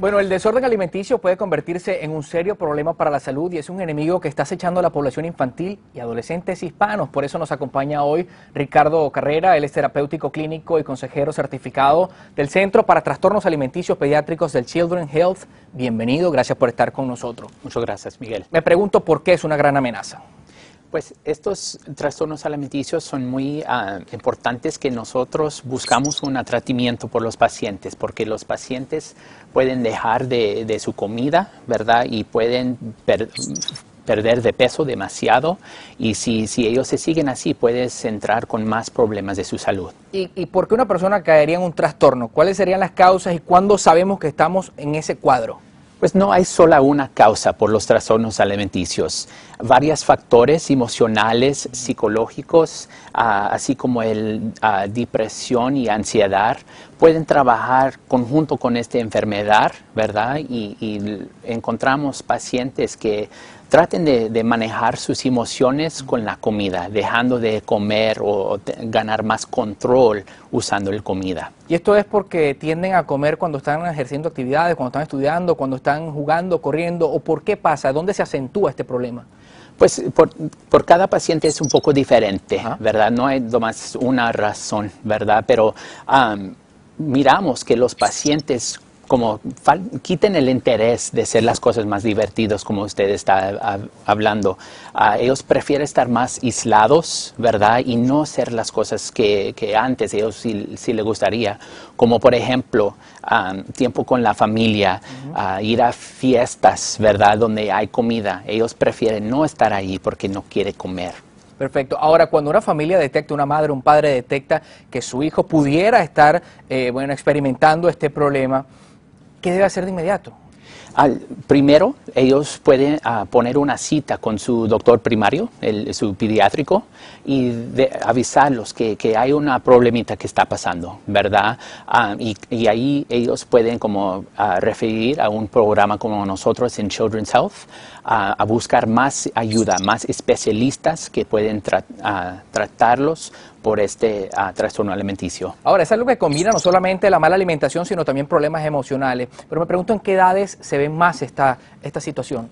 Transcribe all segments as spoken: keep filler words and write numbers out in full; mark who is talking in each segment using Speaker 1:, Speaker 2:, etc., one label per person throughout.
Speaker 1: Bueno, el desorden alimenticio puede convertirse en un serio problema para la salud y es un enemigo que está acechando a la población infantil y adolescentes hispanos. Por eso nos acompaña hoy Ricardo Carrera. Él es terapéutico clínico y consejero certificado del Centro para Trastornos Alimenticios Pediátricos del Children's Health. Bienvenido, gracias por estar con nosotros.
Speaker 2: Muchas gracias, Miguel.
Speaker 1: Me pregunto por qué es una gran amenaza.
Speaker 2: Pues estos trastornos alimenticios son muy uh, importantes que nosotros buscamos un tratamiento por los pacientes, porque los pacientes pueden dejar de, de su comida, ¿verdad? Y pueden per, perder de peso demasiado y si, si ellos se siguen así, puedes entrar con más problemas de su salud.
Speaker 1: ¿Y, ¿Y por qué una persona caería en un trastorno? ¿Cuáles serían las causas y cuándo sabemos que estamos en ese cuadro?
Speaker 2: Pues no hay sola una causa por los trastornos alimenticios. Varios factores emocionales, psicológicos, uh, así como el uh, depresión y ansiedad, pueden trabajar conjunto con esta enfermedad, ¿verdad? Y, y encontramos pacientes que traten de, de manejar sus emociones con la comida, dejando de comer o de ganar más control usando la comida.
Speaker 1: ¿Y esto es porque tienden a comer cuando están ejerciendo actividades, cuando están estudiando, cuando están jugando, corriendo? ¿O por qué pasa? ¿Dónde se acentúa este problema?
Speaker 2: Pues por, por cada paciente es un poco diferente,
Speaker 1: Ajá.
Speaker 2: ¿verdad? No hay nomás una razón, ¿verdad? Pero um, miramos que los pacientes como quiten el interés de hacer las cosas más divertidas, como usted está uh, hablando. Uh, ellos prefieren estar más aislados, ¿verdad? Y no hacer las cosas que, que antes ellos sí, sí les gustaría. Como por ejemplo, um, tiempo con la familia, uh-huh. uh, ir a fiestas, ¿verdad? Donde hay comida. Ellos prefieren no estar ahí porque no quieren comer.
Speaker 1: Perfecto. Ahora, cuando una familia detecta, una madre, un padre detecta que su hijo pudiera estar, eh, bueno, experimentando este problema, ¿qué debe hacer de inmediato?
Speaker 2: Al, primero, ellos pueden uh, poner una cita con su doctor primario, el, su pediátrico, y de, avisarlos que, que hay una problemita que está pasando, ¿verdad? Uh, y, y ahí ellos pueden como uh, referir a un programa como nosotros en Children's Health, uh, a buscar más ayuda, más especialistas que pueden tra uh, tratarlos por este uh, trastorno alimenticio.
Speaker 1: Ahora, es algo que combina no solamente la mala alimentación, sino también problemas emocionales. Pero me pregunto en qué edades se ve más esta, esta situación.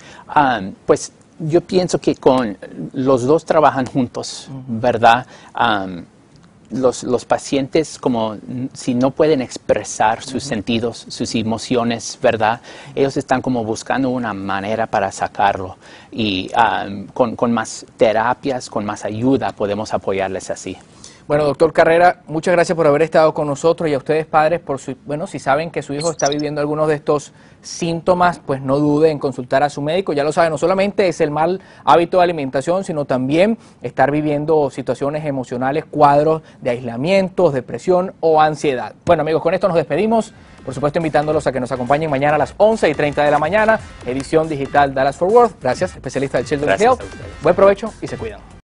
Speaker 2: Um, pues yo pienso que con los dos trabajan juntos, uh-huh. ¿verdad? Um, los, los pacientes, como si no pueden expresar sus uh-huh. sentidos, sus emociones, ¿verdad? Ellos están como buscando una manera para sacarlo. Y um, con, con más terapias, con más ayuda, podemos apoyarles así.
Speaker 1: Bueno, doctor Carrera, muchas gracias por haber estado con nosotros y a ustedes padres, por su, bueno, si saben que su hijo está viviendo algunos de estos síntomas, pues no duden en consultar a su médico. Ya lo saben, no solamente es el mal hábito de alimentación, sino también estar viviendo situaciones emocionales, cuadros de aislamiento, depresión o ansiedad. Bueno, amigos, con esto nos despedimos. Por supuesto, invitándolos a que nos acompañen mañana a las once y treinta de la mañana, edición digital Dallas Fort Worth. Gracias, especialista del Children's Health. Buen provecho y se cuidan.